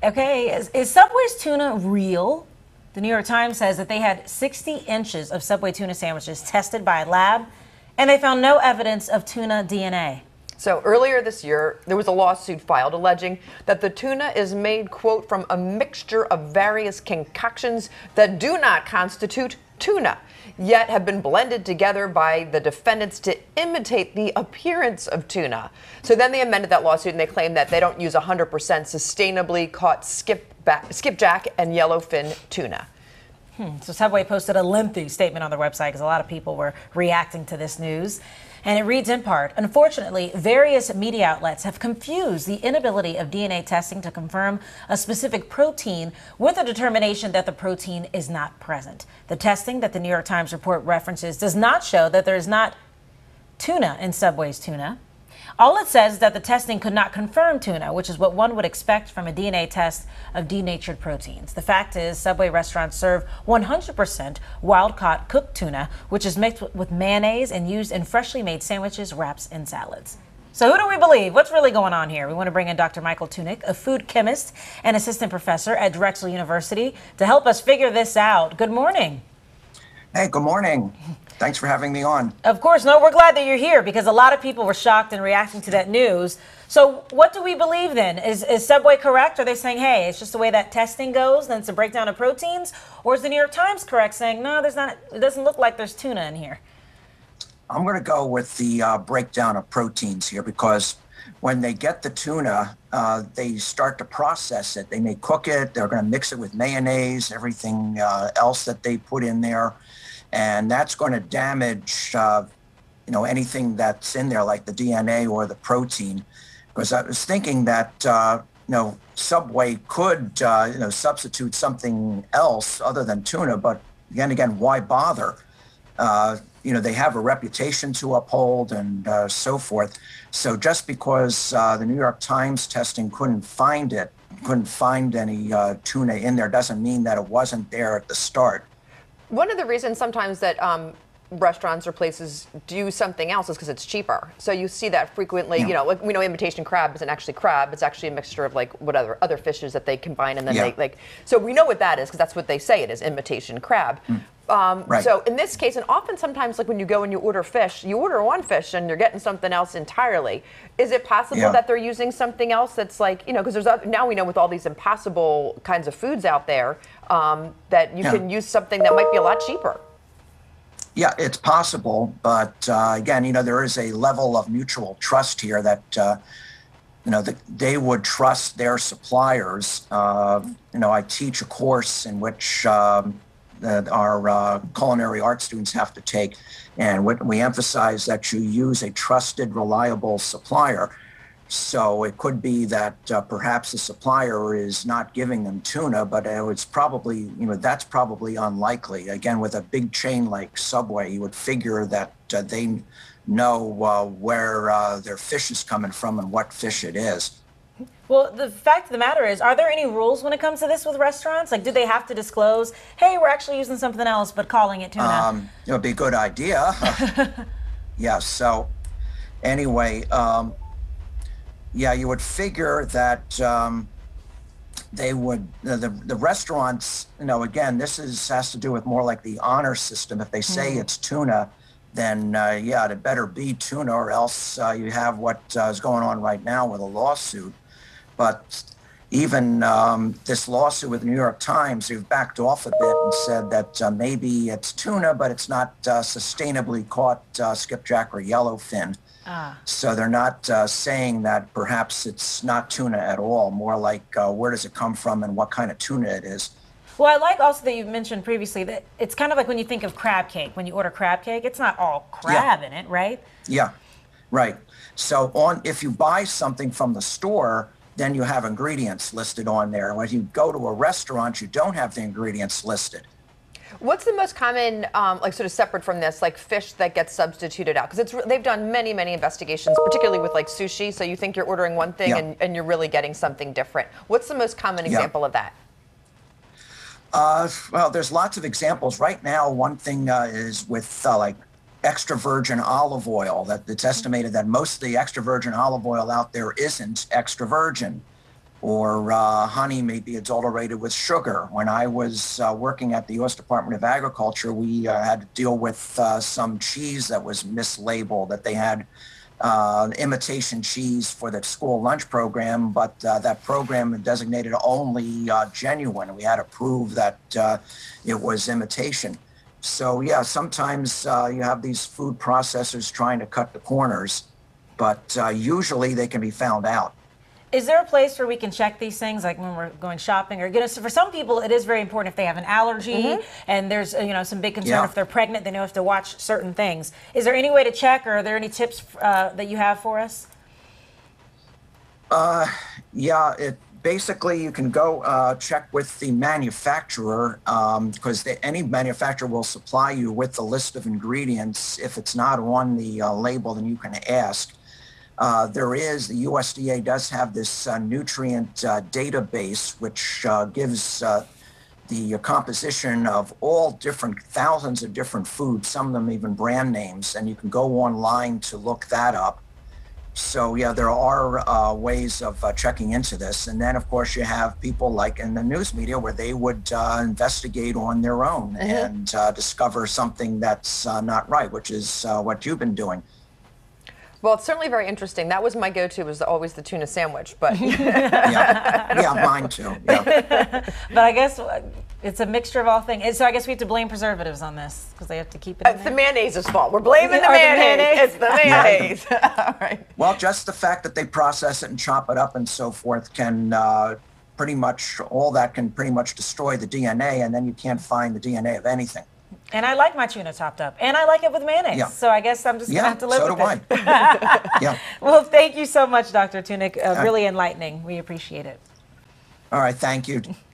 Okay, is Subway's tuna real? The New York Times says that they had 60 inches of Subway tuna sandwiches tested by a lab, and they found no evidence of tuna DNA. So earlier this year, there was a lawsuit filed alleging that the tuna is made, quote, from a mixture of various concoctions that do not constitute tuna, yet have been blended together by the defendants to imitate the appearance of tuna. So then they amended that lawsuit and they claim that they don't use 100% sustainably caught skipjack and yellowfin tuna. So Subway posted a lengthy statement on their website because a lot of people were reacting to this news. And it reads in part, unfortunately, various media outlets have confused the inability of DNA testing to confirm a specific protein with a determination that the protein is not present. The testing that the New York Times report references does not show that there is not tuna in Subway's tuna. All it says is that the testing could not confirm tuna, which is what one would expect from a DNA test of denatured proteins. The fact is, Subway restaurants serve 100% wild-caught cooked tuna, which is mixed with mayonnaise and used in freshly made sandwiches, wraps, and salads. So who do we believe? What's really going on here? We want to bring in Dr. Michael Tunick, a food chemist and assistant professor at Drexel University, to help us figure this out. Good morning. Hey, good morning. Thanks for having me on. Of course. No, we're glad that you're here because a lot of people were shocked and reacting to that news. So what do we believe then? Is Subway correct? Are they saying, hey, it's just the way that testing goes, then it's a breakdown of proteins? Or is the New York Times correct saying, no, there's not, it doesn't look like there's tuna in here? I'm going to go with the breakdown of proteins here because when they get the tuna, they start to process it. They may cook it. They're going to mix it with mayonnaise, everything else that they put in there. And that's going to damage, anything that's in there, like the DNA or the protein. Because I was thinking that, Subway could, substitute something else other than tuna. But again, why bother? They have a reputation to uphold and so forth. So just because the New York Times testing couldn't find any tuna in there doesn't mean that it wasn't there at the start. One of the reasons sometimes that restaurants or places do something else is because it's cheaper. So you see that frequently. Yeah. Like we know imitation crab isn't actually crab. It's actually a mixture of like whatever other fishes that they combine and then they like. So we know what that is because that's what they say it is, imitation crab. Right. So in this case, and often sometimes like when you go and you order fish, you order one fish and you're getting something else entirely. Is it possible that they're using something else that's like, because there's now we know with all these impossible kinds of foods out there that you can use something that might be a lot cheaper? Yeah, it's possible. But again, there is a level of mutual trust here that, they would trust their suppliers. I teach a course in which that our culinary art students have to take. And we emphasize that you use a trusted, reliable supplier. So it could be that perhaps the supplier is not giving them tuna, but it's probably, that's probably unlikely. Again, with a big chain like Subway, you would figure that they know where their fish is coming from and what fish it is. Well, the fact of the matter is, are there any rules when it comes to this with restaurants? Like, do they have to disclose, hey, we're actually using something else, but calling it tuna? It would be a good idea. Yeah, so anyway, you would figure that they would, the restaurants, again, this has to do with more like the honor system. If they say it's tuna, then it better be tuna or else you have what is going on right now with a lawsuit. But even this lawsuit with the New York Times, they've backed off a bit and said that maybe it's tuna, but it's not sustainably caught skipjack or yellowfin. So they're not saying that perhaps it's not tuna at all, more like where does it come from and what kind of tuna it is. Well, I like also that you mentioned previously that it's kind of like when you think of crab cake. When you order crab cake, it's not all crab in it, right? Yeah, right. So if you buy something from the store, then you have ingredients listed on there. When you go to a restaurant, you don't have the ingredients listed. What's the most common, sort of separate from this, like fish that gets substituted out? Because they've done many, many investigations, particularly with like sushi. So you think you're ordering one thing and you're really getting something different. What's the most common example of that? Well, there's lots of examples. Right now, one thing is with like extra virgin olive oil, that it's estimated that most of the extra virgin olive oil out there isn't extra virgin. or honey may be adulterated with sugar. When I was working at the U.S. Department of Agriculture, we had to deal with some cheese that was mislabeled, that they had imitation cheese for the school lunch program, but that program designated only genuine. We had to prove that it was imitation. So yeah, sometimes you have these food processors trying to cut the corners, but usually they can be found out. Is there a place where we can check these things, like when we're going shopping? Or for some people, it is very important if they have an allergy and there's some big concern if they're pregnant, they know if to watch certain things. Is there any way to check, or are there any tips that you have for us? Yeah, basically you can go check with the manufacturer, because any manufacturer will supply you with the list of ingredients. If it's not on the label, then you can ask. The USDA does have this nutrient database, which gives the composition of all different thousands of different foods, some of them even brand names, and you can go online to look that up. So yeah, there are ways of checking into this. And then of course you have people like in the news media where they would investigate on their own and discover something that's not right, which is what you've been doing. Well, it's certainly very interesting. That was my go-to, was always the tuna sandwich, but yeah, mine too. Yeah. But I guess it's a mixture of all things. So I guess we have to blame preservatives on this because they have to keep it in it's there. the mayonnaise's fault. We're blaming the mayonnaise. It's the mayonnaise. All right. Well, just the fact that they process it and chop it up and so forth can pretty much destroy the DNA, and then you can't find the DNA of anything. And I like my tuna chopped up, and I like it with mayonnaise. Yeah. So I guess I'm just going to have to live with it. Yeah. Well, thank you so much, Dr. Tunick. Really enlightening. We appreciate it. All right. Thank you.